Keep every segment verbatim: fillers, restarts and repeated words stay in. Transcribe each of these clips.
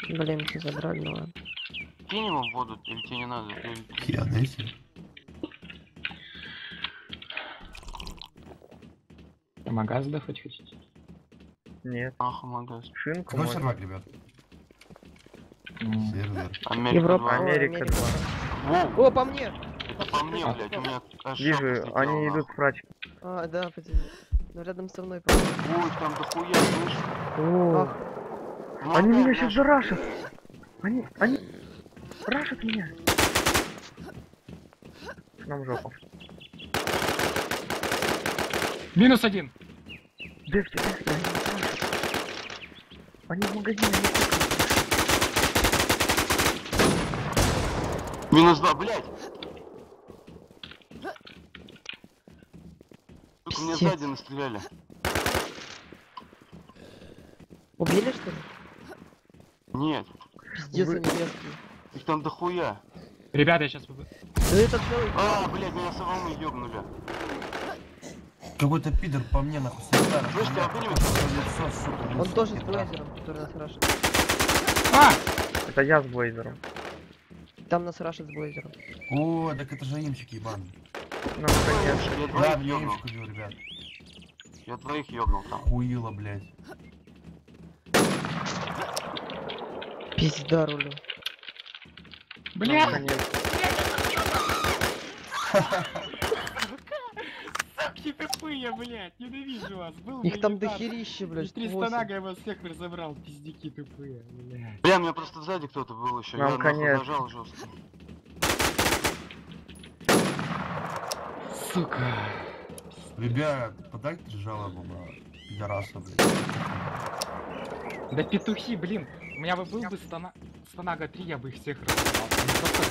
Блинки забрали, ну ладно. Кинь его в воду, или тебе не надо? Или... Я, дайте. А магаз сдохнуть хотите? Нет. Ах, магаз. Шинку Какой можно. сервак, ребят? М. Сервер. Америка Европа, два. о, Америка Америка. Воу, О, по мне! это по мне, блядь, у меня аж Вижу, шапка слетела, они нахуй. идут в прачке. А, да, подожди. Ну рядом со мной, по-моему. Ой, там дохуя, слышь? О, Ах, они Помогай, меня сейчас наш- зарашат. Они, они рашат меня. Нам жопу. Минус один! Девки, девки, они нас рашат. Они в магазине, они тикают. Минус два, блядь! Сука, мне Пиздец. сзади настреляли. убили что ли? Нет, Пиздец, Вы- они мерзкие. их там дохуя. Ребята, я сейчас... Да это целый... А, блядь, меня с волны ёбнули. Какой-то пидор по мне нахуй санитар. Слышь, ты обнимешь? лицо, сука. Он лицо тоже с пидора. блейзером, который нас рашит. А! Это я с блейзером. Там нас рашит с блейзером. О, так это же имчик ебаный. Ну, конечно. Я Да, двоих мне ёбнул. имчик убил, ребят. Я двоих ёбнул там. Хуило, блядь. Пизда рулю. Бля! Конечно. Суки тупые, блядь! Ненавижу вас! Был Их там имитатор. дохерища, блядь. триста восемь. нага я вас всех разобрал, пиздюки тупые, блядь. Бля, у меня просто сзади кто-то был еще. Нам Я нахуй конец. зажал жестко. Сука. Ребят, подайте жалобу на пидораса, блядь. Да петухи, блин. У меня бы был бы стана... Станага три, я бы их всех разобрал. Они просто,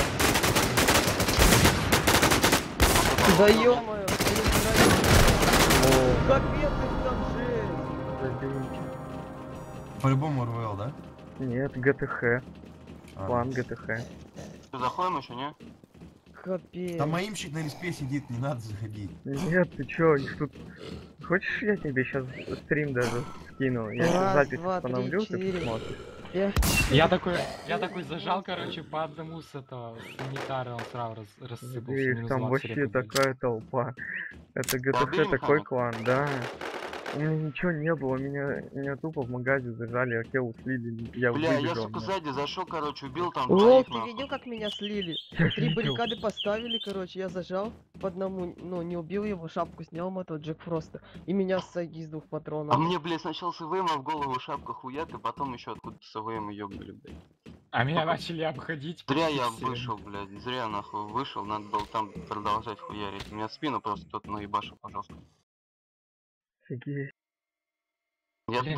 Да ё-моё, они О, играют. Капец, их там жесть. забейте. По-любому РВЛ, да? Нет, ГТХ. А, План ГТХ. Что, заходим еще, не? Капец. Там имчик на респе сидит, не надо заходить. Нет, ты чё, их тут... Хочешь, я тебе сейчас стрим даже скину? Я сейчас Раз, запись два, три, установлю, ты четыре. посмотришь. Пять. Я такой, я такой зажал, короче, по одному с этого санитара, он сразу раз, рассыпался. Их минус там двадцать вообще репы были. такая толпа. Это убили ГТХ такой механика? клан, да. У меня ничего не было, меня, меня тупо в магазе зажали, а Келу слили, я Бля, я, выбежал. сука, да. сзади зашел, короче, убил там Лол, двоих, ты нахуй. видел, как меня слили? Я Три видел. баррикады поставили, короче, я зажал по одному, ну, не убил его, шапку снял, мотал Джек Фроста. И меня ссаги из двух патронов. А мне, блядь, сначала с ИВМа в голову шапка хуяк, и потом еще откуда-то с ИВМа ёбнули, блядь. А меня начали обходить. Зря почти я все. вышел, блядь, зря нахуй вышел, надо было там продолжать хуярить. У меня в спину просто кто-то наебашил, пожалуйста. Офигеть. Я Блин,